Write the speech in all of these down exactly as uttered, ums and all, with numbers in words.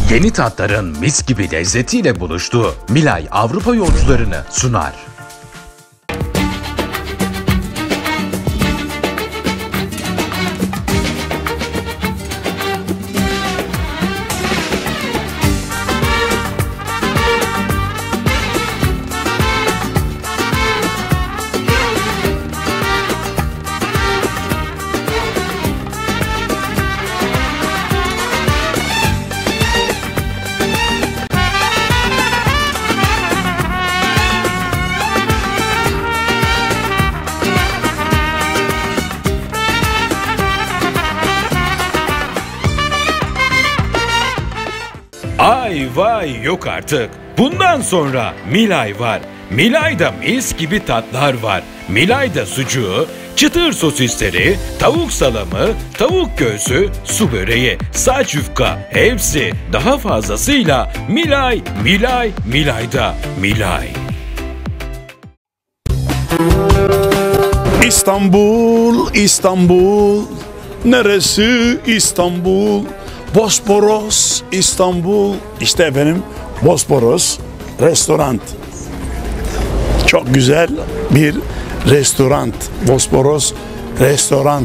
Yeni tatların mis gibi lezzetiyle buluştuğu Milay Avrupa yolcularını sunar. Ay vay yok artık. Bundan sonra Milay var. Milay'da mis gibi tatlar var. Milay'da sucuğu, çıtır sosisleri, tavuk salamı, tavuk göğsü, su böreği, saç yufka hepsi daha fazlasıyla Milay, Milay, Milay'da Milay. İstanbul, İstanbul, neresi İstanbul? Bosporos, İstanbul. İşte efendim Bosporos restoran. Çok güzel bir restoran. Bosporos restoran.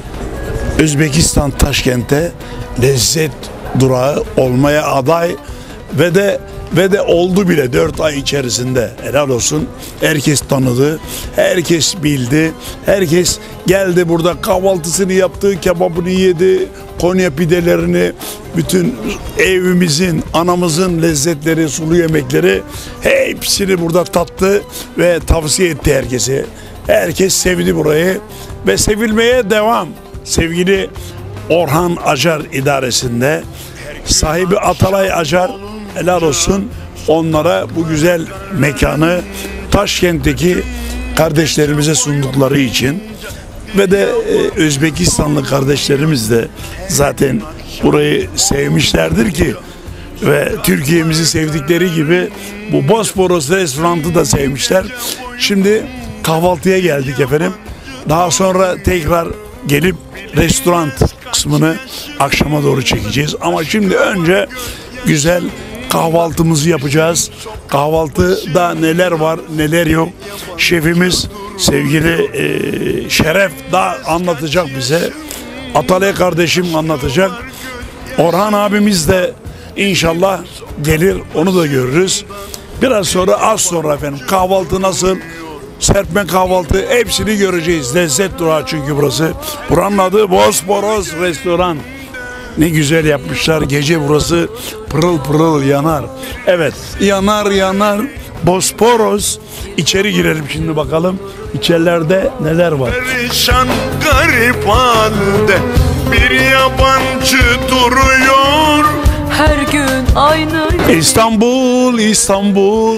Özbekistan Taşkent'te lezzet durağı olmaya aday ve de ve de oldu bile dört ay içerisinde. Helal olsun. Herkes tanıdı, herkes bildi, herkes geldi burada kahvaltısını yaptı, kebabını yedi, Konya pidelerini, bütün evimizin, anamızın lezzetleri, sulu yemekleri hepsini burada tattı ve tavsiye etti herkese. Herkes sevdi burayı ve sevilmeye devam. Sevgili Orhan Acar idaresinde sahibi Atalay Acar, helal olsun onlara bu güzel mekanı Taşkent'teki kardeşlerimize sundukları için ve de e, Özbekistanlı kardeşlerimiz de zaten burayı sevmişlerdir ki ve Türkiye'mizi sevdikleri gibi bu Bosporos restoranı da sevmişler. Şimdi kahvaltıya geldik efendim. Daha sonra tekrar gelip restoran kısmını akşama doğru çekeceğiz. Ama şimdi önce güzel kahvaltımızı yapacağız. Kahvaltıda neler var, neler yok. Şefimiz sevgili e, Şeref da anlatacak bize. Atalay kardeşim anlatacak. Orhan abimiz de inşallah gelir, onu da görürüz. Biraz sonra, az sonra efendim kahvaltı nasıl, serpme kahvaltı hepsini göreceğiz. Lezzet durağı çünkü burası. Buranın adı Bosporos Restoran. Ne güzel yapmışlar. Gece burası pırıl pırıl yanar. Evet, yanar yanar Bosporos. İçeri girelim şimdi bakalım. İçerilerde neler var? Perişan garip halde bir yabancı duruyor. Her gün aynı. İstanbul, İstanbul,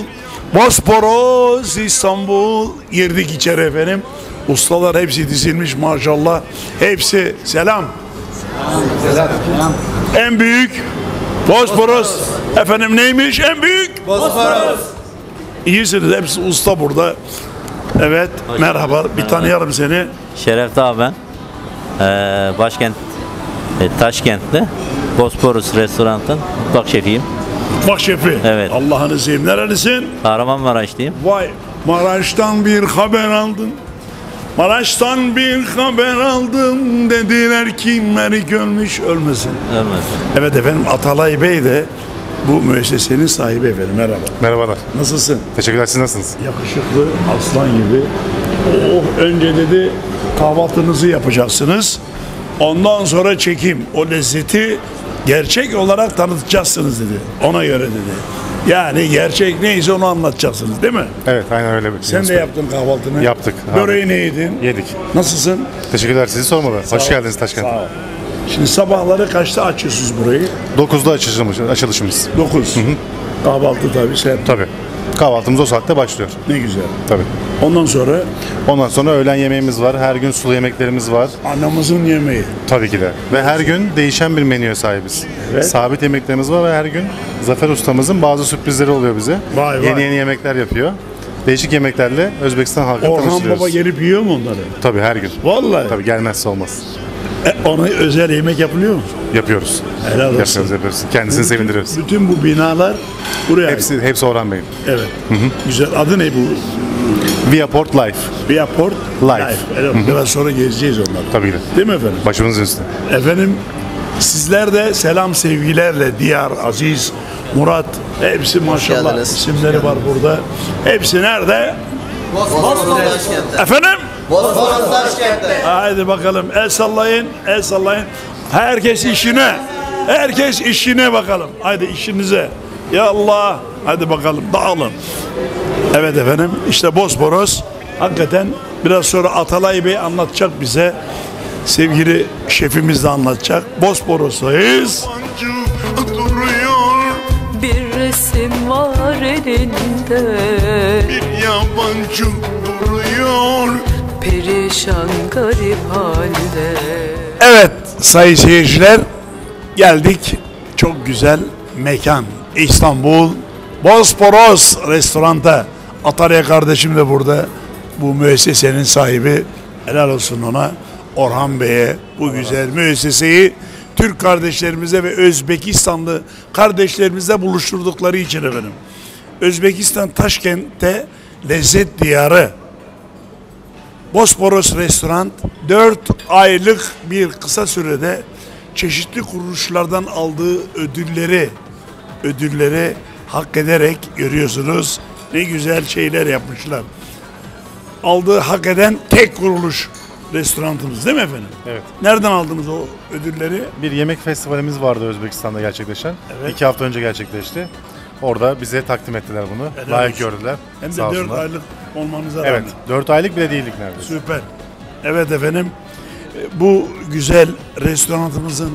Bosporos, İstanbul. Girdik içeri efendim. Ustalar hepsi dizilmiş maşallah. Hepsi selam. Selam. En büyük Bosporos. Efendim neymiş en büyük? Bosporos. İyisiniz, hepsi usta burada. Evet, hoş merhaba. Geldin. Bir tanıyalım seni. Şeref Dağ ben. Ee, başkent e, Taşkent'te Bosporos Restoran'ın mutfak şefiyim. Mutfak şefi. Evet. Allah'ını seveyim. Nerelisin? Kahramanmaraşlıyım. Vay, Maraş'tan bir haber aldın. Maraş'tan bir haber aldım, dediler ki Merik ölmüş, ölmesin. Ölmesin. Evet efendim, Atalay Bey de bu müessesenin sahibi efendim. Merhaba. Merhabalar. Nasılsın? Teşekkürler, siz nasılsınız? Yakışıklı, aslan gibi. Oh, önce dedi kahvaltınızı yapacaksınız. Ondan sonra çekim. O lezzeti gerçek olarak tanıtacaksınız dedi. Ona göre dedi. Yani gerçek neyse onu anlatacaksınız değil mi? Evet, aynen öyle. Sen de yaptın kahvaltını. Yaptık. Böreği ne yedin? Yedik. Nasılsın? Teşekkürler, sizi sormalı. Sağ Hoş ol. geldiniz Taşkent. Sağ ol. Şimdi sabahları kaçta açıyorsunuz burayı? dokuzda açılışımız. açılışımız. dokuz. Hı hı. Kahvaltı tabii sen. Tabii. Kahvaltımız o saatte başlıyor. Ne güzel. Tabii. Ondan sonra? Ondan sonra öğlen yemeğimiz var. Her gün sulu yemeklerimiz var. Anamızın yemeği. Tabii ki de. Ve her gün değişen bir menüye sahibiz. Evet. Sabit yemeklerimiz var ve her gün Zafer ustamızın bazı sürprizleri oluyor bize. Vay yeni vay. yeni yemekler yapıyor. Değişik yemeklerle Özbekistan halkını Orhan tanıştırıyoruz. Baba gelip yiyor mu onları? Tabii her gün. Vallahi. Tabii, gelmezse olmaz. E, ona özel yemek yapılıyor mu? Yapıyoruz. Helal olsun. Yapıyoruz, yapıyoruz. Kendisini sevindiriyoruz. Bütün bu binalar buraya ait. Hepsi, hepsi Orhan Bey'in. Evet. Güzel. Adı ne bu? Viaport Life. Viaport Life. Evet. Biraz sonra gezeceğiz onları. Tabii ki. Değil mi efendim? Başımızın üstüne. Efendim sizler de selam sevgilerle Diyar, Aziz, Murat hepsi maşallah geldiniz. isimleri var burada. Hepsi nerede? Bosfor Taşkent'te. Efendim? Bosfor Taşkent'te. Haydi bakalım el sallayın, el sallayın. Herkes işine, herkes işine bakalım. Haydi işinize. Ya Allah, hadi bakalım dağılın. Evet efendim, işte Bosporos hakikaten biraz sonra Atalay Bey anlatacak bize. Sevgili şefimiz de anlatacak. Bosporos'tayız. Yabancı duruyor, Bir resim var elinde, bir yabancı duruyor. perişan garip halde. Evet sayın seyirciler, geldik çok güzel mekan İstanbul Bosporos restoranta. Atalay kardeşim de burada, bu müessesenin sahibi, helal olsun ona, Orhan Bey'e bu güzel müesseseyi Türk kardeşlerimize ve Özbekistanlı kardeşlerimizle buluşturdukları için efendim. Özbekistan Taşkent'te lezzet diyarı Bosporos Restoran dört aylık bir kısa sürede çeşitli kuruluşlardan aldığı ödülleri ödülleri hak ederek görüyorsunuz. Ne güzel şeyler yapmışlar. Aldığı hak eden tek kuruluş restoranımız değil mi efendim? Evet. Nereden aldınız o ödülleri? Bir yemek festivalimiz vardı Özbekistan'da gerçekleşen. Evet. İki hafta önce gerçekleşti. Orada bize takdim ettiler bunu. Helal Layık olsun. gördüler. Hem de Sağ dört olsunlar. aylık olmanıza rağmen. Evet. dört aylık bile değildik neredeyse. Süper. Evet efendim. e, Bu güzel restoranımızın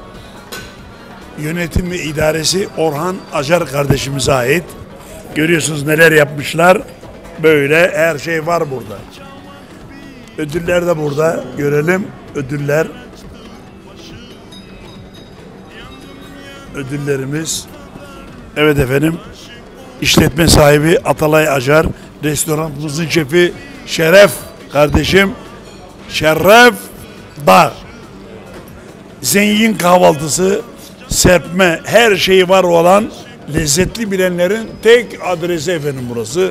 yönetim ve idaresi Orhan Acar kardeşimize ait. Görüyorsunuz neler yapmışlar. Böyle her şey var burada. Ödüller de burada. Görelim ödüller. Ödüllerimiz. Evet efendim. İşletme sahibi Atalay Acar, restoranımızın şefi Şeref kardeşim. Şeref Dağ. Zengin kahvaltısı, serpme, her şeyi var olan lezzetli bilenlerin tek adresi efendim burası.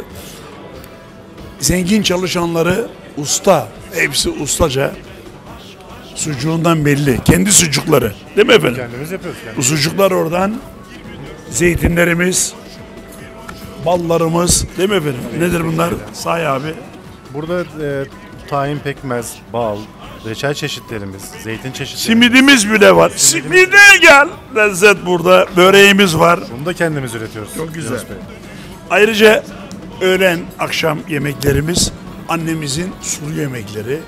Zengin çalışanları usta, hepsi ustaca. Sucuğundan belli. Kendi sucukları. Değil mi efendim? Kendimiz yapıyoruz. Bu sucuklar oradan. Zeytinlerimiz, ballarımız. Değil mi efendim? Nedir bunlar? Say abi. Burada e, tahin pekmez, bal, reçel çeşitlerimiz, zeytin çeşitlerimiz. Simidimiz bile var. Simide gel. Lezzet burada. Böreğimiz var. Bunu da kendimiz üretiyoruz. Çok güzel. Yunus Bey. Ayrıca öğlen akşam yemeklerimiz annemizin sulu yemekleri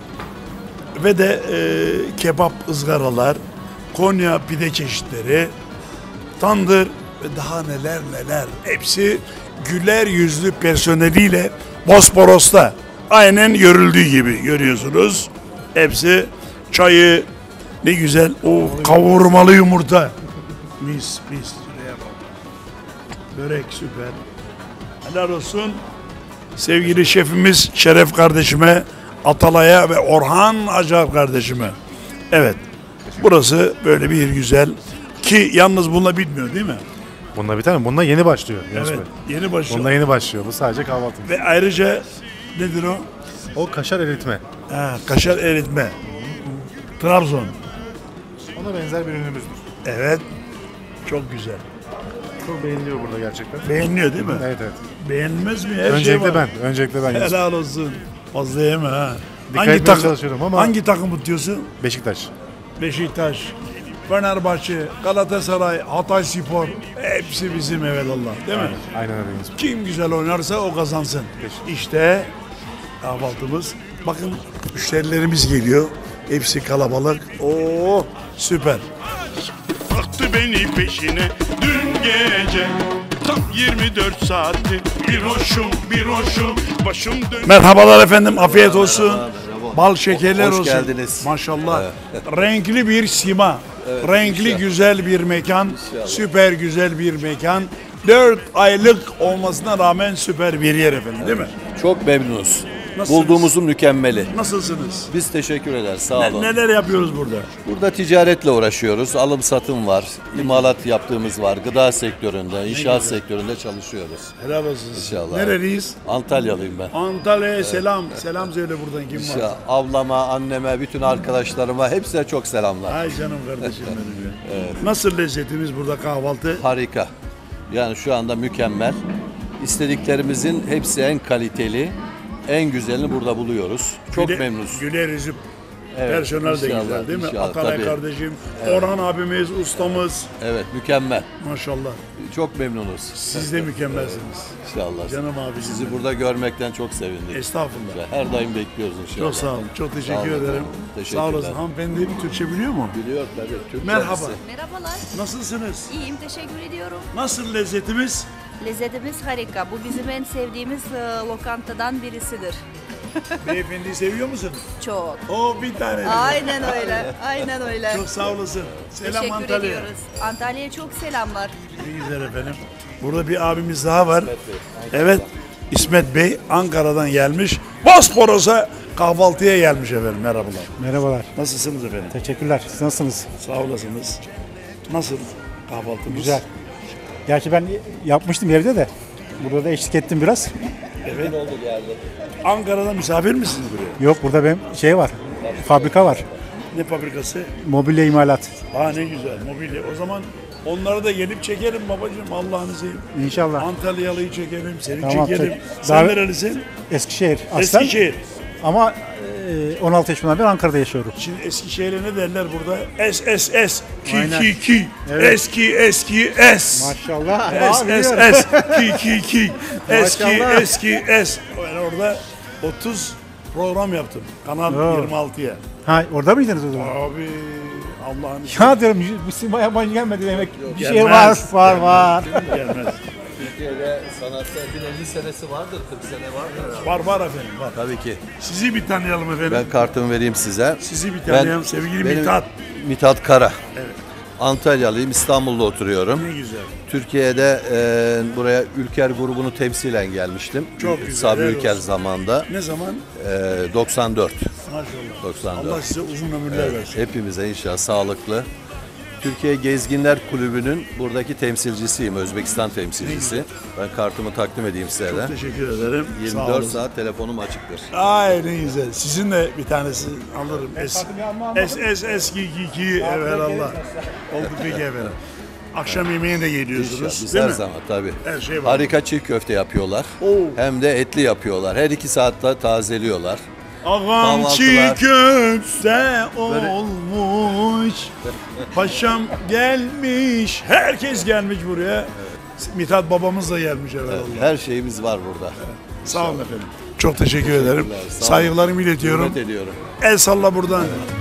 ve de e, kebap ızgaralar, Konya pide çeşitleri, tandır ve daha neler neler, hepsi güler yüzlü personeliyle Bosporos'ta aynen görüldüğü gibi görüyorsunuz. Hepsi çayı ne güzel, o kavurmalı yumurta mis mis. Şuraya bak. Börek süper. Helal olsun. Sevgili şefimiz Şeref kardeşime, Atalay'a ve Orhan Acar kardeşime. Evet. Burası böyle bir güzel. Ki yalnız bununla bitmiyor değil mi? Bununla biter mi? Bununla yeni başlıyor Yunus Evet. Bey. Yeni başlıyor. Bununla yeni başlıyor. Bu sadece kahvaltımız. Ve ayrıca nedir o? O kaşar eritme. Ha, kaşar eritme. Trabzon. Ona benzer bir ürünümüzdür. Evet. Çok güzel. Çok beğeniliyor burada gerçekten. Beğeniliyor değil mi? Evet evet. Beğenilmez mi? Her Öncelikle şey var. ben. Öncelikle ben Yunus Bey. Helal olsun. Fazla yeme ha. Dikkat Hangi etmeye takım, çalışıyorum ama- hangi takım tutuyorsun? Beşiktaş. Beşiktaş, Fenerbahçe, Galatasaray, Hatayspor hepsi bizim evelallah değil mi? Aynen öyle Yunus Bey. Kim güzel oynarsa o kazansın. İşte kahvaltımız. Bakın müşterilerimiz geliyor. Hepsi kalabalık. Oo süper. Baktı beni peşine dün gece. Tam yirmi dört saati bir hoşum bir hoşum başım dön. Merhabalar efendim, afiyet olsun. Bal şekerler Hoş olsun. geldiniz. Maşallah. Renkli bir sima. Renkli güzel bir mekan. Süper güzel bir mekan. Dört aylık olmasına rağmen süper bir yer efendim değil mi? Çok memnunuz. Nasılsınız? Bulduğumuzun mükemmeli. Nasılsınız? Biz teşekkür ederiz. Sağ Ne- olun. neler yapıyoruz burada? Burada ticaretle uğraşıyoruz. Alım satım var. İmalat yaptığımız var. Gıda sektöründe, inşaat sektöründe çalışıyoruz. Helal olsun. İnşallah. Nereliyiz? Antalyalıyım ben. Antalya'ya selam. Selam söyle buradan kim var? İnşallah. Ablama, anneme, bütün arkadaşlarıma hepsine çok selamlar. Ay canım kardeşim benim ya. Nasıl lezzetimiz burada kahvaltı? Harika. Yani şu anda mükemmel. İstediklerimizin hepsi en kaliteli, en güzelini burada buluyoruz. Çok Güle- memnunuz. Güler yüzü Evet, personel de inşallah, güzel değil mi? inşallah, Atalay tabii. kardeşim, Orhan abimiz, ustamız. Evet, mükemmel. Maşallah. Çok memnunuz. Siz de mükemmelsiniz. İnşallah. Canım abicim Sizi benim. burada görmekten çok sevindik. Estağfurullah. Her daim bekliyoruz inşallah. Çok sağ olun. Çok teşekkür Sağ olun, ederim. teşekkürler. Sağ olasın. Hanımefendi Türkçe biliyor mu? Biliyor tabii. Türk Merhaba. kendisi. Merhabalar, Nasılsınız? iyiyim, teşekkür ediyorum. Nasıl lezzetimiz? Lezzetimiz harika. Bu bizim en sevdiğimiz e, lokantadan birisidir. Beyefendiyi seviyor musun? Çok. O bir tane. Aynen öyle, aynen öyle. Çok sağ olasın. Selam Teşekkür Antalya'ya. ediyoruz. Antalya'ya çok selamlar. Ne güzel efendim. Burada bir abimiz daha var. Evet. İsmet Bey Ankara'dan gelmiş. Bosporos'a kahvaltıya gelmiş efendim. Merhabalar. Merhabalar. Nasılsınız efendim? Teşekkürler. Siz nasılsınız? Sağ olasınız. Nasıl kahvaltımız? Güzel. Gerçi ben yapmıştım evde de. Burada da eşlik ettim biraz. Evet. Ankara'da misafir misiniz buraya? Yok, burada benim şey var. Fabrika var. Ne fabrikası? Mobilya imalat. Ha ne güzel mobilya. O zaman onları da gelip çekelim babacığım Allah'ını seveyim. İnşallah. Antalyalı'yı çekelim, seni Tamam, çekelim. çek. Sen Daha- nerelisin? Eskişehir. Aslen, Eskişehir. Ama e, on altı yaşından beri Ankara'da yaşıyorum. Şimdi Eskişehir'e ne derler burada? S S S, ki Aynen. ki ki, Evet. eski eski S. Maşallah. S Aa, S biliyorum. S, ki ki ki, eski Maşallah. eski S. Ben orada otuz program yaptım. Kanal Oo. yirmi altıya. Ha, orada mıydınız o zaman? Abi Allah'ın işi. Ya diyorum, bu sinema yabancı gelmedi demek. Bir şey Gelmez. var, var, var. Gelmez. Türkiye'de sanatta bin elli senesi vardır, kırk sene vardır. Var var efendim var. Tabii ki. Sizi bir tanıyalım efendim. Ben kartımı vereyim size. Sizi bir tanıyalım Ben- sevgili benim Mithat. Mithat Kara. Evet. Antalyalıyım, İstanbul'da oturuyorum. Ne güzel. Türkiye'de e, buraya Ülker grubunu temsilen gelmiştim. Çok güzel, Sabri helal Ülker olsun. zamanında. Ne zaman? E, doksan dört. Maşallah. doksan dört. Allah size uzun ömürler Evet, versin. hepimize inşallah sağlıklı. Türkiye Gezginler Kulübü'nün buradaki temsilcisiyim, Özbekistan temsilcisi. Ben kartımı takdim edeyim size de. Çok teşekkür ederim. Sağ yirmi olun. dört saat telefonum açıktır. Ay ne güzel. Sizin de bir tanesi alırım. Es, es, es, eski ki ki Allah. Oldu peki efendim. Akşam yemeğine de İnşallah, geliyorsunuz biz değil her mi? zaman tabii. Her şey var. Harika çiğ köfte yapıyorlar. Oo. Hem de etli yapıyorlar. Her iki saatte tazeliyorlar. Ağam Kahvaltılar. çiğ köfte olmuş. Paşam gelmiş. Herkes gelmiş buraya. Mithat babamız da gelmiş evvelallah. Her şeyimiz var burada. Sağ olun efendim. Çok teşekkür ederim. Sağ olun. Saygılarımı iletiyorum. Hürmet ediyorum. El salla buradan.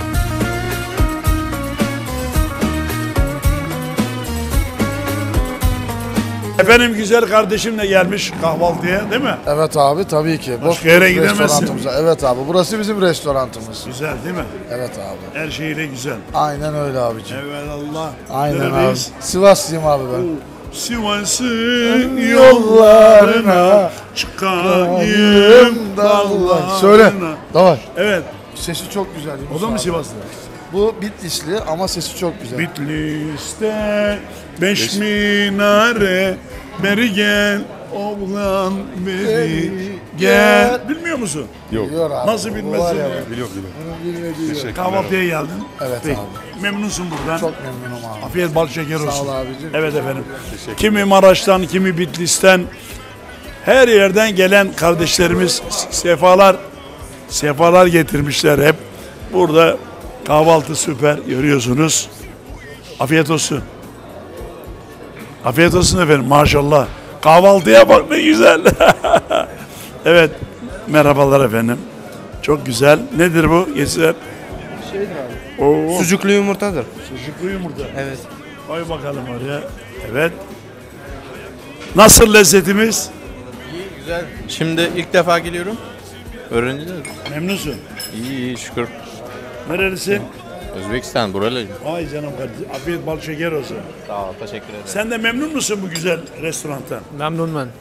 Efendim güzel kardeşim de gelmiş kahvaltıya değil mi? Evet abi tabii ki. Başka yere gidemezsin. Restorantımıza. Evet abi burası bizim restorantımız. Güzel değil mi? Evet abi. Her şeyle güzel. Aynen öyle abicim. Evelallah. Aynen Neredeyiz? abi. Sivaslıyım abi ben. Sivas'ın Yollarına yollarına çıkayım dağlarına. Söyle. Davay. Evet. Sesi çok güzel. Yunus O da mı abi. Sivaslı? Bu Bitlisli ama sesi çok güzel. Bitlis'te beş minare beri gel oğlan beri gel. Bilmiyor musun? Biliyor abi. Nasıl Bu bilmezsin var ya? ya. Biliyor Bunu bilmediği yok. Kahvaltıya geldin. Evet Peki. abi. Memnunsun buradan. Çok memnunum abi. Afiyet bal şeker olsun. Sağ ol abicim. Evet efendim. Kimi Maraş'tan, kimi Bitlis'ten, her yerden gelen kardeşlerimiz sefalar sefalar getirmişler hep. Burada kahvaltı süper görüyorsunuz. Afiyet olsun. Afiyet olsun efendim maşallah. Kahvaltıya bak ne güzel. Evet. Merhabalar efendim. Çok güzel. Nedir bu? Geçer. Şeydir abi. Oo. Sucuklu yumurtadır. Sucuklu yumurta. Evet. Koy bakalım oraya. Evet. Nasıl lezzetimiz? İyi, güzel. Şimdi ilk defa geliyorum. Öğreneceğiz. Memnunsun. İyi, iyi şükür. Nerelisin? Özbekistan, buralıyım. Ay canım kardeşim. Afiyet bal şeker olsun. Sağ ol, teşekkür ederim. Sen de memnun musun bu güzel restorantan? Memnun ben.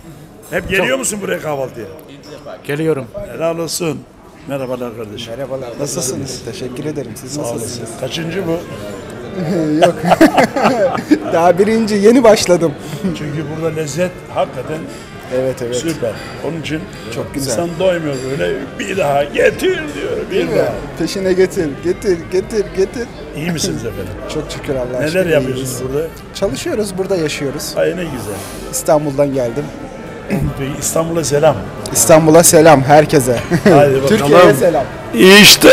Hep geliyor musun buraya kahvaltıya? Geliyorum. Helal olsun. Merhabalar kardeşim. Merhabalar. Nasılsınız? Teşekkür ederim. Siz Sağ olasın. nasılsınız? Kaçıncı bu? Yok. Daha birinci yeni başladım. Çünkü burada lezzet hakikaten Evet evet. süper. Onun için Çok güzel. insan doymuyor böyle. Bir daha getir diyor. Bir Değil mi? daha. Peşine getir, getir, getir, getir. İyi misiniz efendim? Çok şükür Allah'a Neler şükür yapıyorsunuz iyiyiz. burada? Çalışıyoruz, burada yaşıyoruz. Ay ne güzel. İstanbul'dan geldim. Peki İstanbul'a selam. İstanbul'a selam herkese. Haydi bakalım. Türkiye'ye selam. İşte.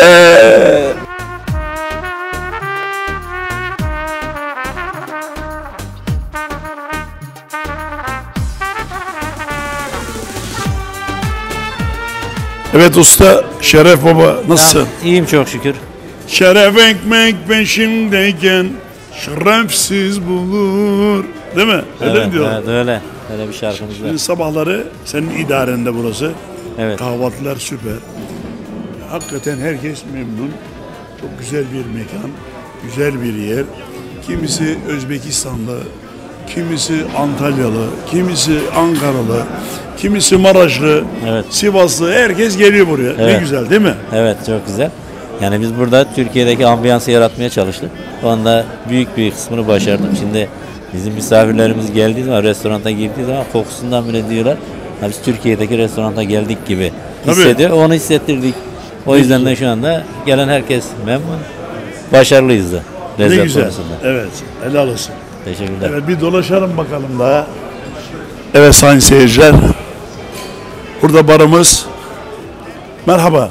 Evet usta Şeref Baba nasılsın? İyiyim çok şükür. Şeref ekmek peşimdeyken şerefsiz bulur. Değil mi? Öyle evet, mi diyorlar? Evet öyle. Öyle bir şarkımız var. Şimdi sabahları senin idarende burası. Evet. Kahvaltılar süper. Hakikaten herkes memnun. Çok güzel bir mekan. Güzel bir yer. Kimisi Özbekistanlı, kimisi Antalyalı, kimisi Ankaralı, kimisi Maraşlı, Evet. Sivaslı. Herkes geliyor buraya. Ne Evet. güzel değil mi? Evet çok güzel. Yani biz burada Türkiye'deki ambiyansı yaratmaya çalıştık. Onda büyük bir kısmını başardık. Şimdi bizim misafirlerimiz geldiği zaman, restoranta girdiği zaman kokusundan bile diyorlar. Ha biz Türkiye'deki restoranta geldik gibi hissediyor. Onu hissettirdik. O yüzden de şu anda gelen herkes memnun. Başarılıyız da. Lezzet Ne güzel. konusunda. Evet. Helal olsun. Teşekkürler. Evet bir dolaşalım bakalım daha. Evet sayın seyirciler. Burada barımız. Merhaba.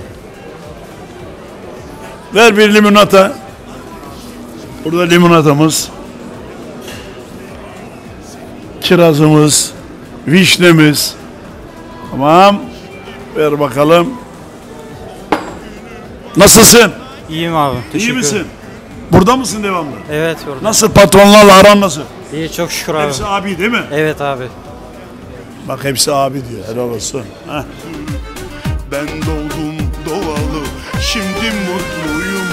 Ver bir limonata. Burada limonatamız. Kirazımız. Vişnemiz. Tamam. Ver bakalım. Nasılsın? İyiyim abi. İyi misin? Burada mısın devamlı? Evet orada. Nasıl patronlarla aran nasıl? İyi çok şükür abi. Hepsi abi değil mi? Evet abi. Bak hepsi abi diyor. Helal olsun. Heh. Ben doğdum doğalı, şimdi mutluyum.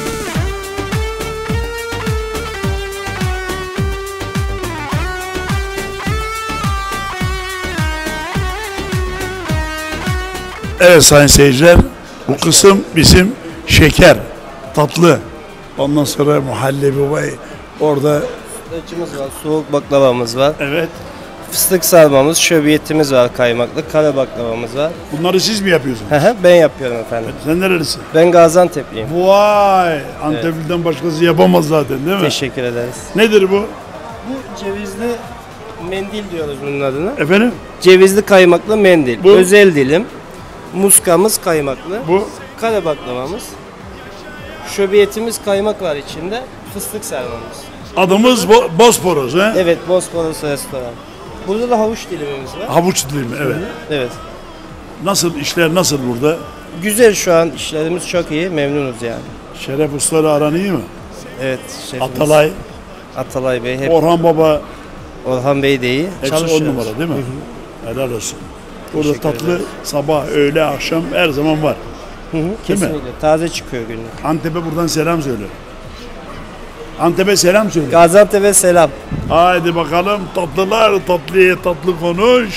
Evet sayın seyirciler, bu kısım bizim şeker, tatlı. Ondan sonra muhallebi var. Orada Sütlacımız var, soğuk baklavamız var. Evet. Fıstık sarmamız, şöbiyetimiz var kaymaklı, kara baklavamız var. Bunları siz mi yapıyorsunuz? Hı hı, ben yapıyorum efendim. Sen nerelisin? Ben Gaziantep'liyim. Vay! Antepli'den başkası yapamaz zaten değil mi? Teşekkür ederiz. Nedir bu? Bu cevizli mendil diyoruz bunun adına. Efendim? Cevizli kaymaklı mendil. Bu? Özel dilim. Muskamız kaymaklı. Bu? Kara baklavamız. Şöbiyetimiz kaymak var içinde. Fıstık sarmamız. Adımız Bo- Bosporus he? Evet, Bosporus restoran. Burada da havuç dilimimiz var. Havuç dilimi evet. Evet. Nasıl işler nasıl burada? Güzel şu an işlerimiz çok iyi. Memnunuz yani. Şeref ustaları aran iyi mi? Evet. Şefimiz. Atalay. Atalay Bey. Hep Orhan Baba. Orhan Bey de iyi. Hepsi on numara değil mi? Helal olsun. Burada Teşekkür tatlı ederiz. sabah, öğle, akşam her zaman var. Hı hı, Değil mi? kesinlikle. Taze çıkıyor günlük. Antep'e buradan selam söyle. Antep'e selam söyle. Gaziantep'e selam. Haydi bakalım tatlılar tatlıya tatlı konuş.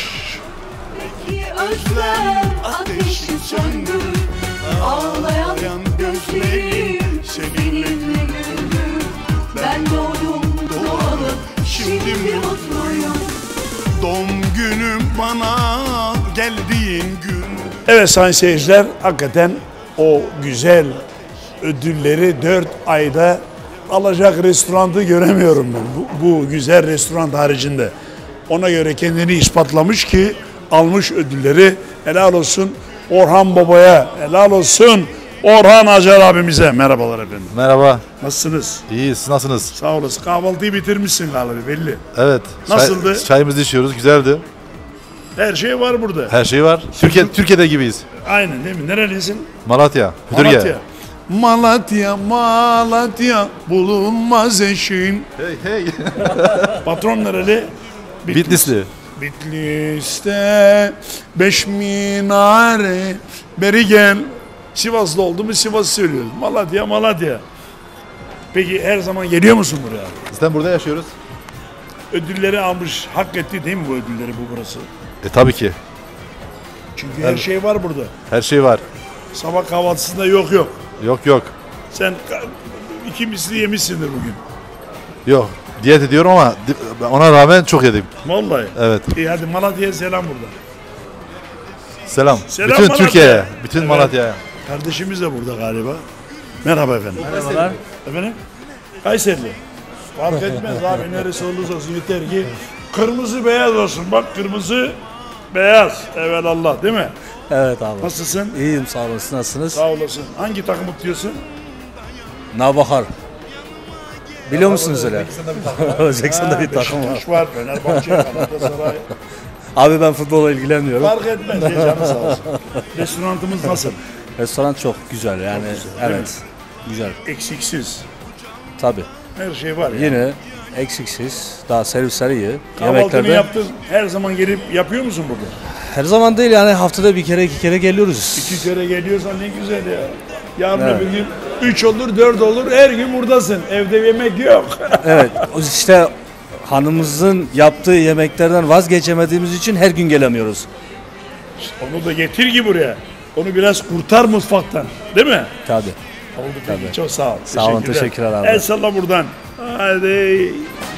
Özlem ateşi söndü, ağlayan gözlerim seninle güldü. Ben doğdum doğalı, şimdi mutluyum. Doğum günüm bana geldiğin gün. Evet sayın seyirciler hakikaten o güzel ödülleri dört ayda alacak restoranı göremiyorum ben. Bu, bu güzel restoran haricinde. Ona göre kendini ispatlamış ki almış ödülleri. Helal olsun Orhan Baba'ya, helal olsun Orhan Acar abimize. Merhabalar efendim. Merhaba. Nasılsınız? İyiyiz, nasılsınız? Sağ olasın. Kahvaltıyı bitirmişsin galiba belli. Evet. Nasıldı? Çay, çayımızı içiyoruz, güzeldi. Her şey var burada. Her şey var. Türkiye, Türkiye'de gibiyiz. Aynen değil mi? Nerelisin? Malatya, Hüdürge. Malatya. Malatya, Malatya bulunmaz eşin. Hey hey. Patron nereli? Bitlisli. Bitlis'te beş minare beri gel. Sivaslı oldu mu Sivas'ı söylüyoruz. Malatya, Malatya. Peki her zaman geliyor musun buraya? Zaten burada yaşıyoruz. Ödülleri almış, hak etti değil mi bu ödülleri bu burası? E tabii ki. Çünkü her şey var burada. Her şey var. Sabah kahvaltısında yok yok. Yok yok. Sen ka- iki misli yemişsindir bugün. Yok. Diyet ediyorum ama di- ona rağmen çok yedim. Vallahi. Evet. İyi hadi Malatya'ya selam burada. Selam. Selam bütün Malatya. Türkiye'ye, bütün Evet. Malatya'ya. Kardeşimiz de burada galiba. Merhaba efendim. Merhabalar. Efendim? Kayseri. Fark etmez abi neresi olursa olsun yeter ki kırmızı beyaz olsun. Bak kırmızı beyaz. Evelallah değil mi? Evet abi. Nasılsın? İyiyim sağ olun. Siz nasılsınız? Sağ olasın. Hangi takımı tutuyorsun? Navbahar. Biliyor musunuz öyle? Özbekistan'da bir Ha, takım var. Beşiktaş var, Fenerbahçe, Galatasaray. Abi ben futbola ilgileniyorum. Fark etmez ya canı sağ olsun. Restoranımız nasıl? Restoran çok güzel yani. güzel, değil evet. Güzel. Eksiksiz. Tabii. Her şey var ya. Yine eksiksiz. Daha servisleri iyi. Kahvaltını Yemeklerde yaptın. Her zaman gelip yapıyor musun burada? her zaman değil yani haftada bir kere iki kere geliyoruz. İki kere geliyorsan ne güzel ya. Yarın Evet. öbür gün üç olur, dört olur. Her gün buradasın. Evde yemek yok. Evet. o işte hanımımızın yaptığı yemeklerden vazgeçemediğimiz için her gün gelemiyoruz. Onu da getir ki buraya. Onu biraz kurtar mutfaktan. Değil mi? Tabii. Oldu Tabii. peki. Çok sağ ol. Sağ olun, teşekkürler abi. El salla buradan. Hadi.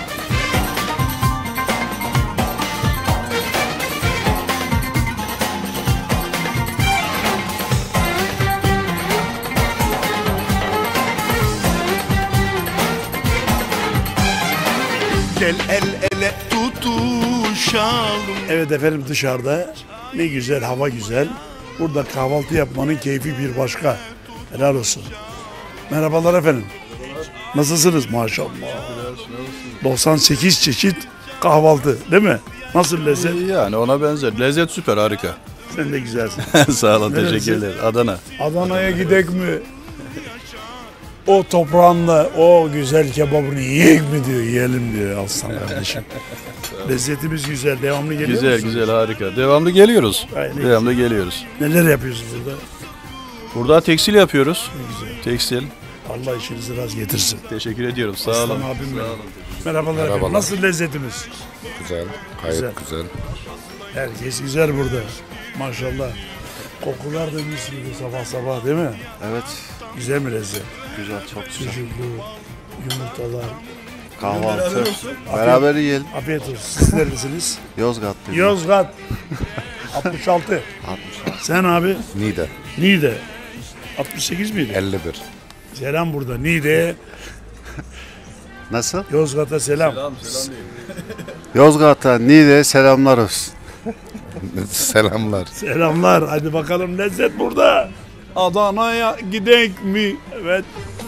Gel el ele tutuşalım. Evet efendim dışarıda ne güzel hava güzel. Burada kahvaltı yapmanın keyfi bir başka. Helal olsun. Merhabalar efendim. Nasılsınız maşallah. doksan sekiz çeşit kahvaltı değil mi? Nasıl lezzet? Yani ona benzer. Lezzet süper, harika. Sen de güzelsin. Sağ olun, Neresi? teşekkürler. Adana. Adana'ya gidek mi? O toprağınla o güzel kebabını yiyek mi diyor, yiyelim diyor Aslan kardeşim. Lezzetimiz güzel, devamlı geliyor Güzel musunuz? güzel, harika. Devamlı geliyoruz. Aynen. Devamlı geliyoruz. Neler yapıyorsunuz burada? Burada tekstil yapıyoruz. Ne güzel. Tekstil. Allah işinizi rast getirsin. Teşekkür ediyorum. Sağ Aslan olun. abim benim. Sağ olun. Merhabalar, efendim. Merhabalar. Nasıl lezzetimiz? Güzel, gayet Güzel. güzel. Herkes güzel burada. Maşallah. Kokular da mis gibi sabah sabah değil mi? Evet. Güzel mi lezzet? Güzel, çok güzel. Sucuklu, yumurtalar. Kahvaltı. Beraber olsun. Beraber yiyelim. Afiyet olsun. Siz neredesiniz? Yozgat'tayım. Yozgat. altmış altı. altmış altı. Sen abi? Niğde. Niğde. altmış sekiz miydi? elli bir. Selam burada. Niğde'ye. Nasıl? Yozgat'a selam. Selam, selam değil. Yozgat'a, Niğde'ye selamlar olsun. Selamlar. Selamlar. Hadi bakalım lezzet burada. Adana'ya gidek mi? Evet.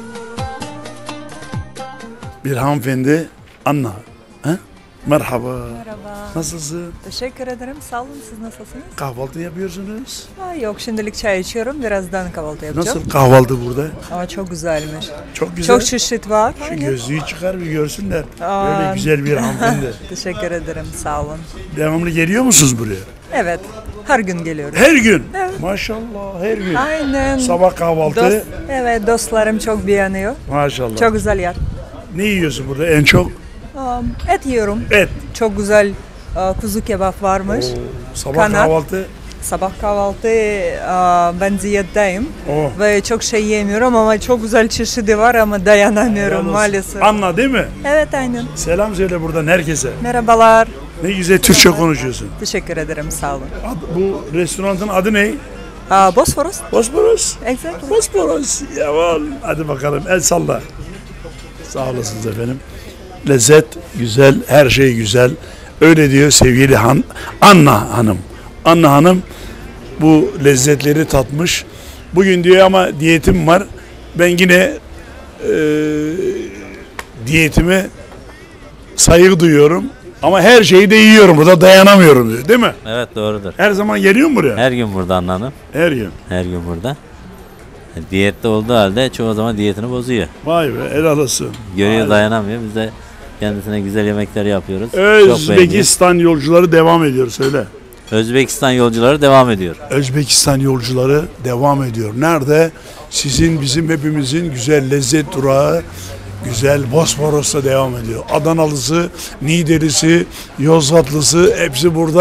Bir hanımefendi. Anna. Ha? Merhaba. Merhaba. Nasılsın? Teşekkür ederim. Sağ olun. Siz nasılsınız? Kahvaltı yapıyorsunuz. Ha, yok şimdilik çay içiyorum. Birazdan kahvaltı yapacağım. Nasıl kahvaltı burada? Ama çok güzelmiş. Çok güzel. Çok çeşit var. Şu Aynen. gözlüğü çıkar bir görsünler. Aa. Böyle güzel bir hanımefendi. Teşekkür ederim. Sağ olun. Devamlı geliyor musunuz buraya? Evet. Her gün geliyorum. Her gün. Evet. Maşallah her gün. Aynen. Sabah kahvaltı. Dost, evet dostlarım çok beğeniyor. Maşallah. Çok güzel yer. Ne yiyorsun burada en çok? Um, et yiyorum. Et. Çok güzel uh, kuzu kebap varmış. Sabah Kanat. kahvaltı. Sabah kahvaltı uh, ben diyetteyim. Oh. Ve çok şey yemiyorum ama çok güzel çeşidi var ama dayanamıyorum Helal olsun. maalesef. Anna değil mi? Evet aynen. Selam söyle buradan herkese. Merhabalar. Ne güzel Türkçe konuşuyorsun. Teşekkür ederim sağ olun. Ad- bu restoranın adı ne? Uh, Bosphorus. Bosporus. Exactly. Bosporus. Yaman. Hadi bakalım el salla. Sağ olasınız efendim. Lezzet güzel, her şey güzel. Öyle diyor sevgili Han Anna Hanım. Anna Hanım bu lezzetleri tatmış. Bugün diyor ama diyetim var. Ben yine e, diyetime saygı duyuyorum. Ama her şeyi de yiyorum. Burada dayanamıyorum diyor. Değil mi? Evet doğrudur. Her zaman geliyor mu buraya? Her gün burada anlanım. Her gün. Her gün burada. Diyette olduğu halde çoğu zaman diyetini bozuyor. Vay be helal olsun. Görüyor Vay. dayanamıyor. Biz de kendisine güzel yemekler yapıyoruz. Çok beğeniyor. Özbekistan yolcuları devam ediyor söyle. Özbekistan yolcuları devam ediyor. Özbekistan yolcuları devam ediyor. Nerede? Sizin, bizim hepimizin güzel lezzet durağı, güzel Bosporus'ta devam ediyor. Adanalısı, Niğdelisi, Yozgatlısı hepsi burada.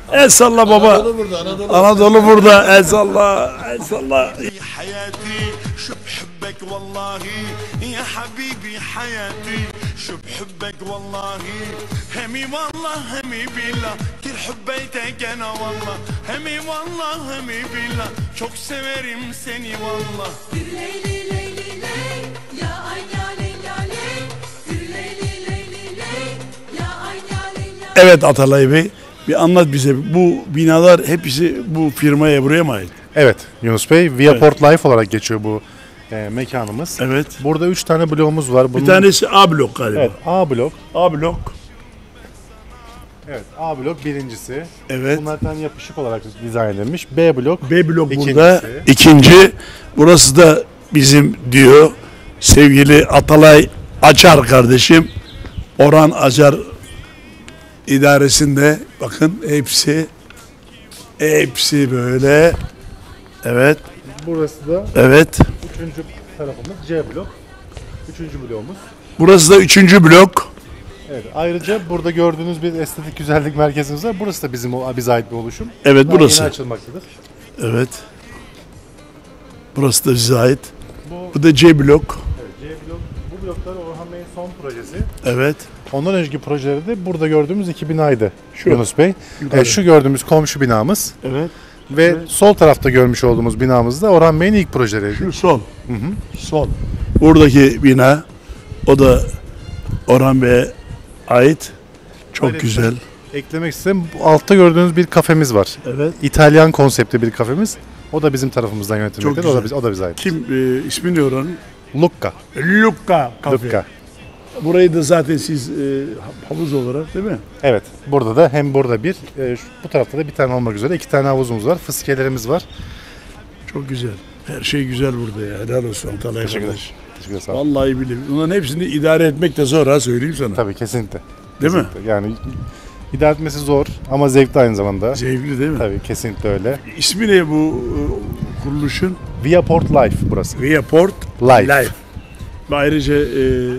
El salla baba. Anadolu burada, Anadolu. Anadolu burada. El salla. El salla. حياتي شو بحبك والله يا حبيبي حياتي شو بحبك والله همي والله همي بالله كل حبيتك انا والله همي والله همي بالله çok severim seni والله Leyli leyli ley ya ayna leyla ley Leyli leyli ley ya ayna leyla Evet Atalay Bey. Bir anlat bize. Bu binalar hepsi bu firmaya, buraya mı ait? Evet Yunus Bey, Viaport Life olarak geçiyor bu e, mekanımız. Evet. Burada üç tane bloğumuz var. Bunun... Bir tanesi A blok galiba. Evet, A blok. A blok. Evet, A blok birincisi. Evet. Bunlardan yapışık olarak dizayn edilmiş. B blok. B blok ikincisi. burada. İkinci. Burası da bizim diyor sevgili Atalay Açar kardeşim. Orhan Acar idaresinde bakın hepsi hepsi böyle. Evet. Burası da Evet. üçüncü tarafımız C blok. Üçüncü bloğumuz. Burası da üçüncü blok. Evet. Ayrıca burada gördüğünüz bir estetik güzellik merkezimiz var. Burası da bizim bize ait bir oluşum. Evet, Daha burası. yeni açılmaktadır. Evet. Burası da bize ait. Bu, Bu da C blok. Evet, C blok. Bu bloklar Orhan Bey'in son projesi. Evet. Ondan önceki projeleri de burada gördüğümüz iki binaydı Şu. Yunus Bey. Yukarı. E, şu gördüğümüz komşu binamız. Evet. Ve Evet. sol tarafta görmüş olduğumuz binamız da Orhan Bey'in ilk projeleri. Şu sol. Hı hı. Sol. Buradaki bina o da Orhan Bey'e ait. Çok Öyle güzel. Eklemek istedim. Bu altta gördüğünüz bir kafemiz var. Evet. İtalyan konseptli bir kafemiz. O da bizim tarafımızdan yönetilmektedir. Çok O da güzel. biz, o da bize ait. Kim e, ismi ne oranın? Lucca. Lucca Cafe. Lucca. Burayı da zaten siz e, havuz olarak değil mi? Evet. Burada da hem burada bir, e, şu- bu tarafta da bir tane olmak üzere iki tane havuzumuz var. Fıskiyelerimiz var. Çok güzel. Her şey güzel burada ya. Helal olsun Atalay Teşekkür ederim. kardeş. Teşekkür ederim. Sağ olun. Vallahi billahi. Bunların hepsini idare etmek de zor ha, söyleyeyim sana. Tabii kesinlikle. Değil mi? Kesinlikle. Yani idare etmesi zor ama zevkli aynı zamanda. Zevkli değil mi? Tabii kesinlikle öyle. İsmi ne bu e, kuruluşun? Viaport Life burası. Viaport Life. Life. Ve ayrıca e,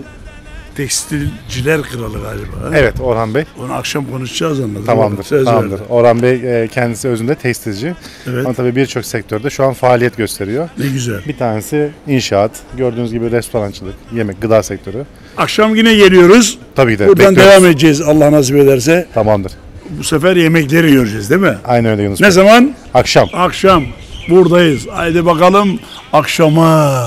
tekstilciler kralı galiba. ha? Evet Orhan Bey. Onu akşam konuşacağız onunla. Tamamdır. Söz Tamamdır. verdim. Orhan Bey e, kendisi özünde tekstilci. Evet. Ama tabii birçok sektörde şu an faaliyet gösteriyor. Ne güzel. Bir tanesi inşaat. Gördüğünüz gibi restorancılık, yemek, gıda sektörü. Akşam yine geliyoruz. Tabii ki de. Buradan bekliyoruz. devam edeceğiz Allah nasip ederse. Tamamdır. Bu sefer yemekleri göreceğiz değil mi? Aynen öyle Yunus Ne Bey. zaman? Akşam. Akşam. Buradayız. Haydi bakalım akşama.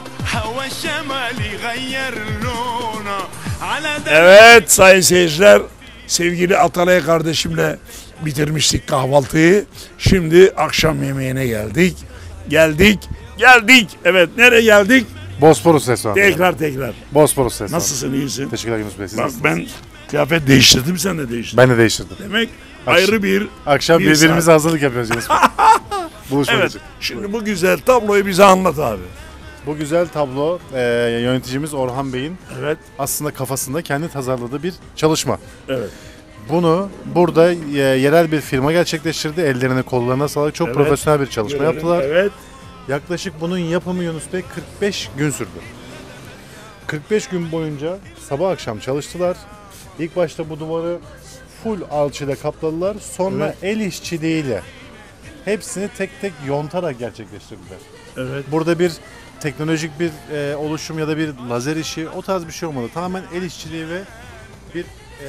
هوا الشمالي غير لونه على Evet sayın seyirciler, sevgili Atalay kardeşimle bitirmiştik kahvaltıyı. Şimdi akşam yemeğine geldik. Geldik, geldik. Evet, nereye geldik? Bosporus restoranı. Tekrar tekrar. Bosporus restoranı. Nasılsın, iyisin? Teşekkürler Yunus Bey. Siz Bak nasılsınız? ben kıyafet değiştirdim, sen de değiştirdin. Ben de değiştirdim. Demek Akşam- ayrı bir Akşam bir birbirimize saat. hazırlık yapıyoruz Yunus Bey. Buluşmak Evet, için. şimdi bu güzel tabloyu bize anlat abi. Bu güzel tablo e, yöneticimiz Orhan Bey'in Evet. aslında kafasında kendi tasarladığı bir çalışma. Evet. Bunu burada e, yerel bir firma gerçekleştirdi. Ellerine kollarına sağlık. Çok Evet. profesyonel bir çalışma Görelim. yaptılar. Evet. Yaklaşık bunun yapımı Yunus Bey kırk beş gün sürdü. kırk beş gün boyunca sabah akşam çalıştılar. İlk başta bu duvarı full alçıyla kapladılar. Sonra Evet. el işçiliğiyle hepsini tek tek yontarak gerçekleştirdiler. Evet. Burada bir teknolojik bir e, oluşum ya da bir lazer işi o tarz bir şey olmadı. Tamamen el işçiliği ve bir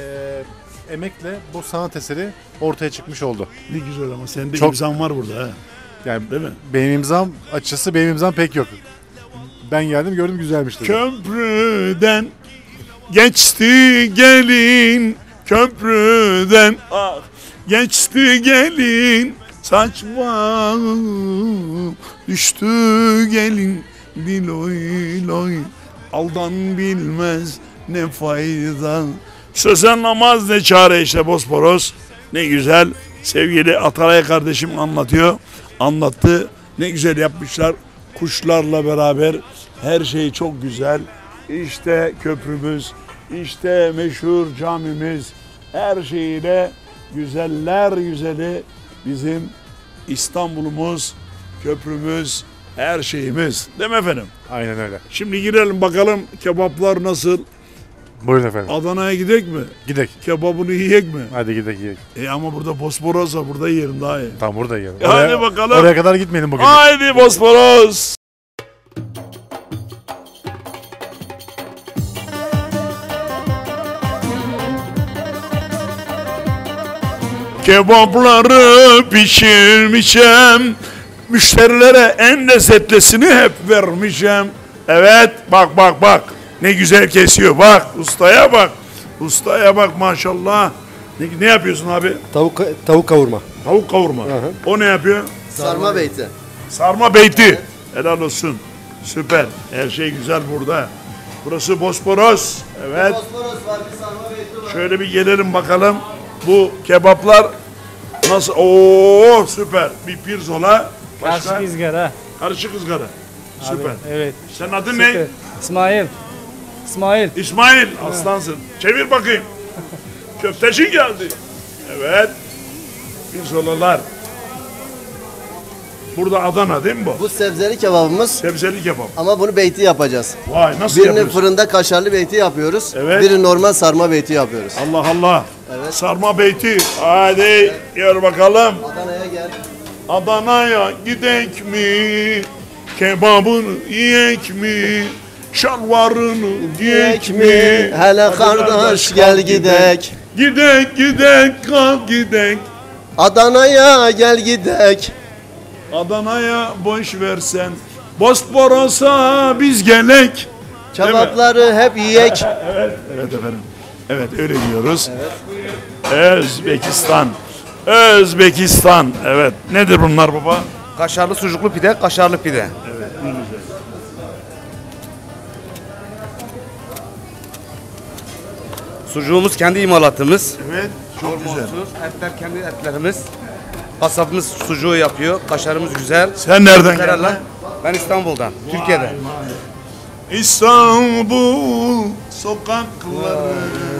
e, emekle bu sanat eseri ortaya çıkmış oldu. Ne güzel ama sende Çok- imzan var burada ha. Yani Değil mi? benim imzam açıkçası benim imzam pek yok. Ben geldim gördüm güzelmiş dedi. Köprüden geçti gelin, köprüden ah, geçti gelin, saçma düştü gelin, diloy loy, aldan bilmez ne fayda. Sözen namaz ne çare işte Bosporos. Ne güzel sevgili Atalay kardeşim anlatıyor. Anlattı. Ne güzel yapmışlar. Kuşlarla beraber her şey çok güzel. İşte köprümüz, işte meşhur camimiz, her şeyiyle güzeller güzeli bizim İstanbul'umuz, köprümüz, her şeyimiz. Değil mi efendim? Aynen öyle. Şimdi girelim bakalım kebaplar nasıl? Buyurun efendim. Adana'ya gidek mi? Gidek. Kebabını yiyek mi? Hadi gidek yiyek. E ama burada Bosporos var, burada yiyelim daha iyi. Tamam burada yiyelim. Hadi Oraya, bakalım. Oraya kadar gitmeyelim bugün. Haydi Bosporos. Kebapları pişirmişem, müşterilere en lezzetlisini hep vermişem. Evet, bak bak bak, ne güzel kesiyor, bak ustaya bak, ustaya bak maşallah. Ne, ne yapıyorsun abi? Tavuk tavuk kavurma. Tavuk kavurma. O ne yapıyor? Sarma beyti. Sarma beyti. Helal olsun. Süper. Her şey güzel burada. Burası Bosporos. Evet. Bosporos var, bir sarma beyti var. Şöyle bir gelelim bakalım. Bu kebaplar nasıl? Oo süper. Bir pirzola. Başka? Karışık ızgara. Karışık ızgara. Süper. Evet. Senin adın Süper. ne? İsmail. İsmail. İsmail. Aslansın. Çevir bakayım. Köftecin geldi. Evet. Pirzolalar. Burada Adana değil mi bu? Bu sebzeli kebabımız. Sebzeli kebap. Ama bunu beyti yapacağız. Vay nasıl Birini yapıyorsun? fırında kaşarlı beyti yapıyoruz. Evet. Biri normal sarma beyti yapıyoruz. Allah Allah. Evet. Sarma beyti. Hadi gel bakalım. Adana'ya gel. Adana'ya gidek mi? Kebabını yiyek mi? Şalvarını giyek mi? Hele Hadi kardeş gel gidek. Gidek gidek kalk gidek. Adana'ya gel gidek. Adana'ya boş versen. Bosporos'a biz gelek. Kebapları hep yiyek. Evet, evet efendim. Evet öyle diyoruz. Evet. Özbekistan. Özbekistan. Evet. Nedir bunlar baba? Kaşarlı sucuklu pide, kaşarlı pide. Evet, ne güzel. Sucuğumuz kendi imalatımız. Evet, çok güzel. Etler kendi etlerimiz. Kasabımız sucuğu yapıyor. Kaşarımız güzel. Sen nereden Kararlar. geldin? Ben İstanbul'dan, Türkiye'de. İstanbul sokakları.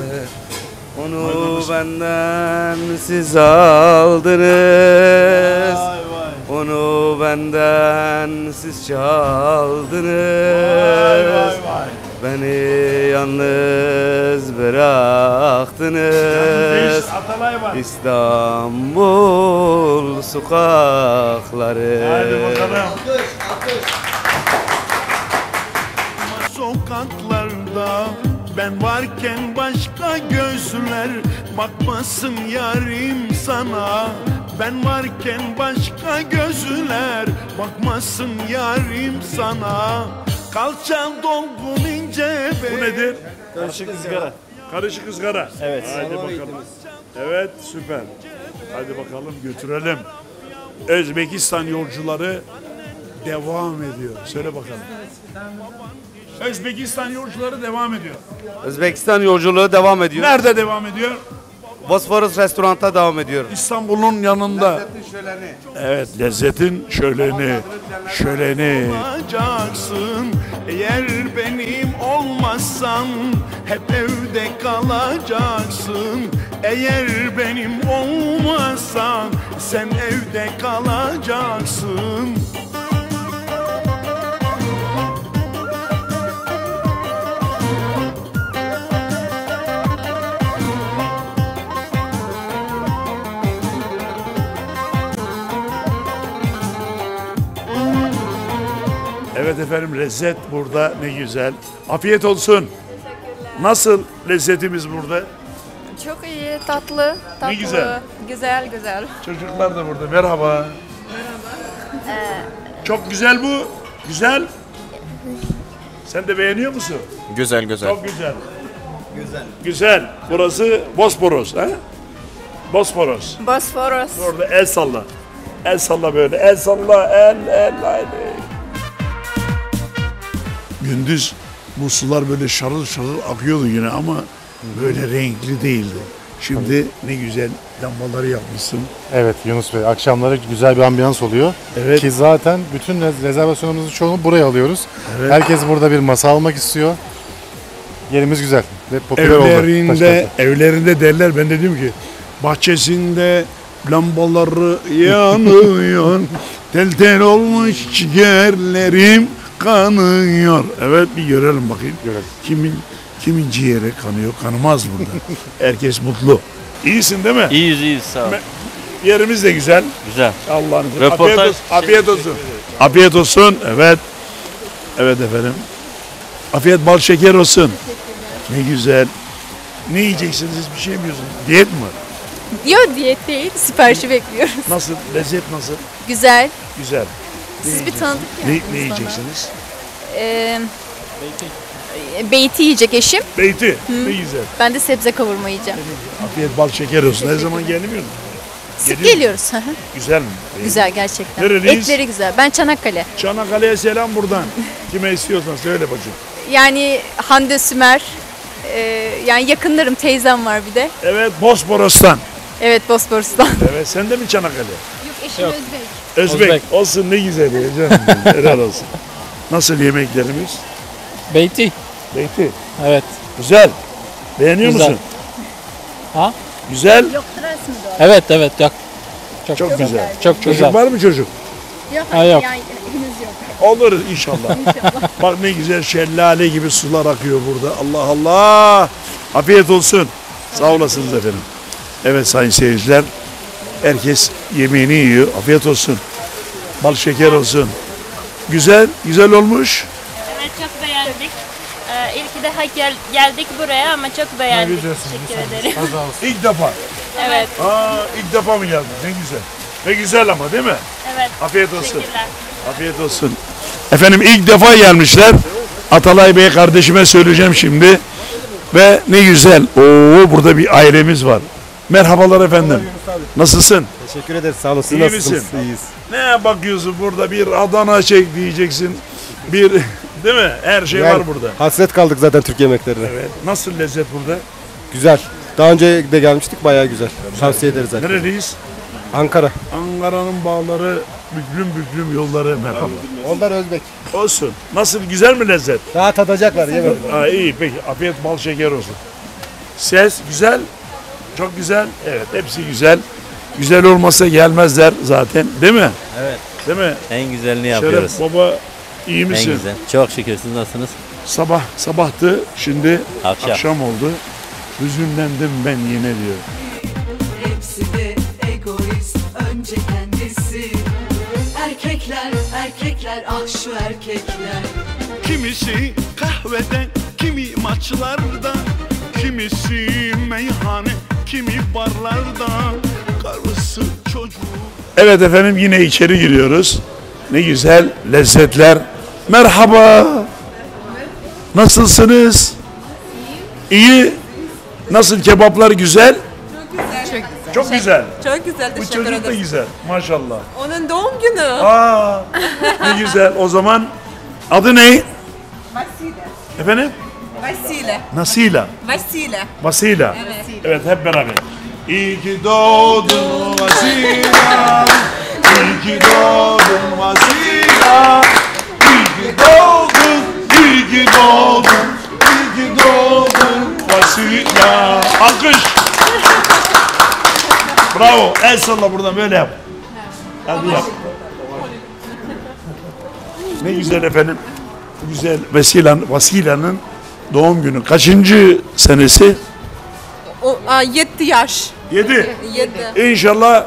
Onu benden siz aldınız. Onu benden siz çaldınız. Beni yalnız bıraktınız. İstanbul sokakları. Hadi bakalım. Sokaklarda ben varken başka gözler bakmasın yarim sana. Ben varken başka gözler bakmasın yarim sana. Kalça dolgun ince be. Bu nedir? Karışık ızgara. Karışık ızgara. Evet. Hadi bakalım. Evet süper. Hadi bakalım götürelim. Özbekistan yolcuları devam ediyor. Söyle bakalım. Özbekistan yolcuları devam ediyor. Özbekistan yolculuğu devam ediyor. Nerede devam ediyor? Bosporus restoranda devam ediyor. İstanbul'un yanında. Lezzetin şöleni. Evet, lezzetin şöleni. Şöleni. Kalacaksın eğer benim olmazsan, hep evde kalacaksın. Eğer benim olmazsan sen evde kalacaksın. Evet efendim, lezzet burada ne güzel. Afiyet olsun. Nasıl lezzetimiz burada? Çok iyi, tatlı, tatlı. güzel. Güzel, güzel. Çocuklar da burada. Merhaba. Çok güzel bu. Güzel. Sen de beğeniyor musun? Güzel güzel. Çok güzel. Güzel. Güzel. Burası Bosporos. Ha? Bosporos. Bosporos. Orada el salla. El salla böyle. El salla. El, el, haydi. Gündüz bu sular böyle şarıl şarıl akıyordu yine ama böyle renkli değildi. Şimdi ne güzel lambaları yapmışsın. Evet Yunus Bey, akşamları güzel bir ambiyans oluyor. Evet. Ki zaten bütün rez- rezervasyonumuzun çoğunu buraya alıyoruz. Evet. Herkes burada bir masa almak istiyor. Yerimiz güzel ve popüler oldu. Evlerinde, Taşkent'te. evlerinde derler, ben dedim ki bahçesinde lambaları yanıyor, tel tel olmuş ciğerlerim kanıyor. Evet, bir görelim bakayım. Görelim. Kimin Kimin ciğeri kanıyor, kanımaz burada. Herkes mutlu. İyisin değil mi? İyiyiz iyiyiz sağ ol. Yerimiz de güzel. Güzel. Allah'ın izniyle. Röportaj- Afiyet olsun. Afiyet olsun. Afiyet olsun. Evet. Evet efendim. Afiyet bal şeker olsun. Ne güzel. Ne yiyeceksiniz? Hiçbir şey mi yiyorsunuz? Diyet mi var? Yok diyet değil, siparişi bekliyoruz. Nasıl? Lezzet nasıl? Güzel. Güzel. Ne Siz bir yiyeceksiniz? tanıdık Ne, yaptınız ne bana. yiyeceksiniz? Ee, beyti yiyecek eşim. Beyti. Hı. Ne güzel. Ben de sebze kavurma yiyeceğim. Afiyet bal şeker olsun. Her zaman gelmiyor mu? Sık Geliyor mu? geliyoruz. hı hı. Güzel mi? Güzel gerçekten. Nereliyiz? Etleri güzel. Ben Çanakkale. Çanakkale'ye selam buradan. Kime istiyorsan söyle bacım. Yani Hande Sümer. e, yani yakınlarım, teyzem var bir de. Evet, Bosporos'tan. Evet, Bosporus'tan. Evet, sen de mi Çanakkale? Yok, eşim Özbek. Özbek. Özbek. Olsun, ne güzel ya canım. Helal olsun. Nasıl yemeklerimiz? Beyti. Beyti. Evet. Güzel. Beğeniyor Güzel. musun? Ha? Güzel. Yok, tıraş mı doğru? Evet evet. Çok, çok, Çok güzel. Çok Çocuk güzel. var mı çocuk? Yok, Ha, yok. yani henüz yok. Olur inşallah. Bak ne güzel şelale gibi sular akıyor burada. Allah Allah. Afiyet olsun. Sağ olasınız efendim. Evet sayın seyirciler. Herkes yemeğini yiyor. Afiyet olsun. Bal şeker olsun. Güzel, güzel olmuş. Evet çok beğendik. Ee, ilk daha gel, geldik buraya ama çok beğendik. Teşekkür ederim. İlk defa. Evet. Aa, ilk defa mı geldin? Ne güzel. Ne güzel ama değil mi? Evet. Afiyet olsun. Teşekkürler. Afiyet olsun. Efendim ilk defa gelmişler. Atalay Bey kardeşime söyleyeceğim şimdi. Ve ne güzel. Oo, burada bir ailemiz var. Merhabalar efendim. Nasılsın? Teşekkür ederiz. Sağ olun. Siz İyi nasılsınız? misin? İyiyiz. Ne bakıyorsun burada bir Adana çek diyeceksin. Bir değil mi? Her şey Yani var burada. Hasret kaldık zaten Türk yemeklerine. Evet. Nasıl lezzet burada? Güzel. Daha önce de gelmiştik. Bayağı güzel. Tavsiye ederiz zaten. Nereliyiz? Ankara. Ankara'nın bağları, büklüm büklüm yolları merhaba. Onlar Özbek. Olsun. Nasıl güzel mi lezzet? Daha tadacaklar. Yemedim. Ha, iyi peki. Afiyet bal şeker olsun. Ses güzel. Çok güzel. Evet hepsi güzel. Güzel olmasa gelmezler zaten. Değil mi? Evet. Değil mi? En güzelini yapıyoruz. Şeref baba iyi misin? En güzel. Çok şükür siz nasılsınız? Sabah sabahtı. Şimdi Akşam. akşam oldu. Hüzünlendim ben yine diyor. Hepsi de egoist, önce kendisi. Erkekler, erkekler, ah şu erkekler. Kimisi kahveden, kimi maçlarda, kimisi meyhane, kimi barlarda, karısı çocuğu. Evet efendim yine içeri giriyoruz. Ne güzel lezzetler. Merhaba. Nasılsınız? İyi. Nasıl kebaplar güzel? Çok güzel. Çok güzel. Çok güzel. Bu Teşekkür çocuk da ederiz. güzel. Maşallah. Onun doğum günü. Aa, ne güzel. O zaman adı ne? Vasile. Efendim? Vasile. Nasila. Vasile. Vasila. Evet. Evet hep beraber. İyi ki doğdun Vasila. İyi ki doğdun Vasila. İyi ki doğdun. İyi ki doğdun. İyi ki doğdun Vasila. Alkış. Bravo. El salla buradan böyle yap. Hadi yap. Ne güzel efendim. Güzel Vasile'nin Vasile'nin doğum günü. Kaçıncı senesi? O, a, yetti yaş. Yedi. Yedi. İnşallah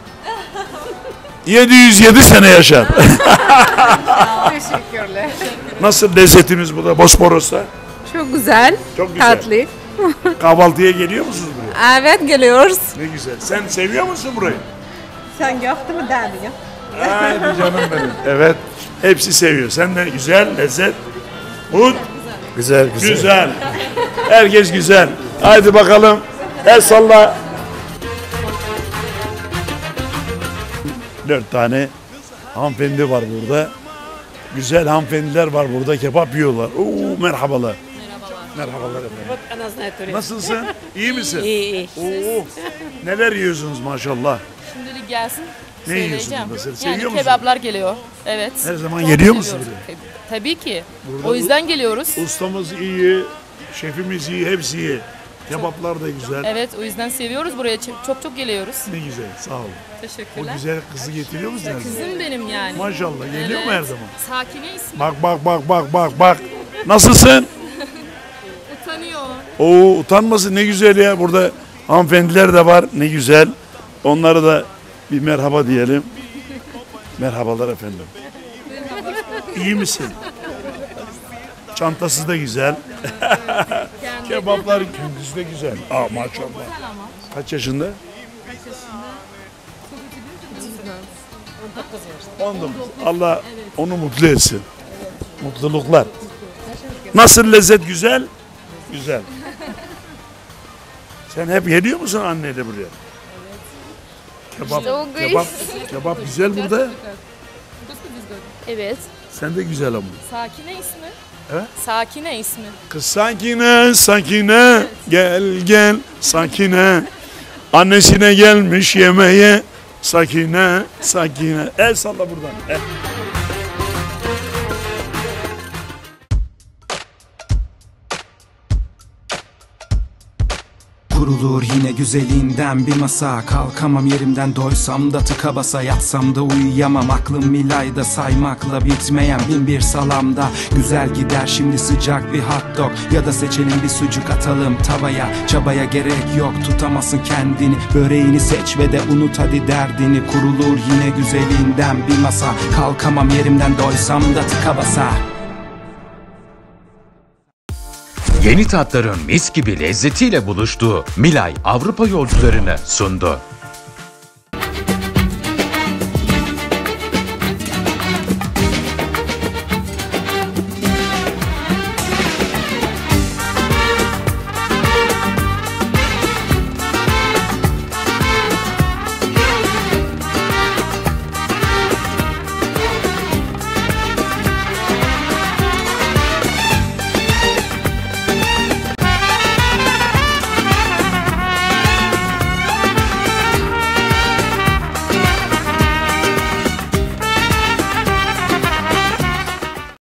yedi yüz yedi sene yaşar. Teşekkürler. Nasıl lezzetimiz burada Bosporos'ta? Çok güzel. Çok güzel. Tatlı. Kahvaltıya geliyor musunuz buraya? Evet geliyoruz. Ne güzel. Sen seviyor musun burayı? Sen yaptın mı derdi ya? Haydi canım benim. Evet. Hepsi seviyor. Sen de güzel, lezzet. Good. Güzel, güzel. Güzel. Herkes güzel. Haydi bakalım. El salla. Dört tane hanımefendi var burada. Güzel hanımefendiler var burada. Kebap yiyorlar. Oo, merhabalar. Merhabalar efendim. Nasılsın? İyi misin? İyi, iyi. Oo, neler yiyorsunuz maşallah? Şimdilik gelsin. Ne söyleyeceğim. yiyorsunuz mesela? Seviyor Yani musun? kebaplar geliyor. Evet. Her zaman Çok geliyor musun seviyoruz. buraya? Tabii ki. Burada o yüzden geliyoruz. Ustamız iyi, şefimiz iyi, hepsi iyi. Kebaplar da güzel. Evet, o yüzden seviyoruz buraya. Çok çok, çok geliyoruz. Ne güzel, sağ olun. Teşekkürler. O güzel kızı getiriyor musun her zaman? Kızım benim yani. Maşallah, geliyor mu Evet. her zaman? Sakine ismi. Bak bak bak bak bak bak. Nasılsın? Utanıyor. Oo, utanmasın, ne güzel ya. Burada hanımefendiler de var, ne güzel. Onlara da bir merhaba diyelim. Merhabalar efendim. İyi misin? Çantası da güzel. Kebaplar kendisi de güzel. Aa, maşallah. Kaç yaşında? on dokuz. Allah onu mutlu etsin. Mutluluklar. Nasıl lezzet, güzel? Güzel. Sen hep geliyor musun anneyle buraya? Kebap, İşte o gayet- kebap, kebap güzel burada. Evet. Sen de güzel ama. Sakine ismi. He? Sakine ismi. Kız Sakine, Sakine, gel gel Sakine. Annesine gelmiş yemeğe. Sakine, Sakine. El salla buradan. El. Kurulur yine güzelinden bir masa. Kalkamam yerimden, doysam da tıka basa. Yatsam da uyuyamam, aklım milayda. Saymakla bitmeyen bin bir salamda. Güzel gider şimdi sıcak bir hot dog. Ya da seçelim bir sucuk, atalım tavaya. Çabaya gerek yok, tutamazsın kendini. Böreğini seç ve de unut hadi derdini. Kurulur yine güzelinden bir masa. Kalkamam yerimden, doysam da tıka basa. Yeni tatların mis gibi lezzetiyle buluştuğu Milay Avrupa yolcularını sundu.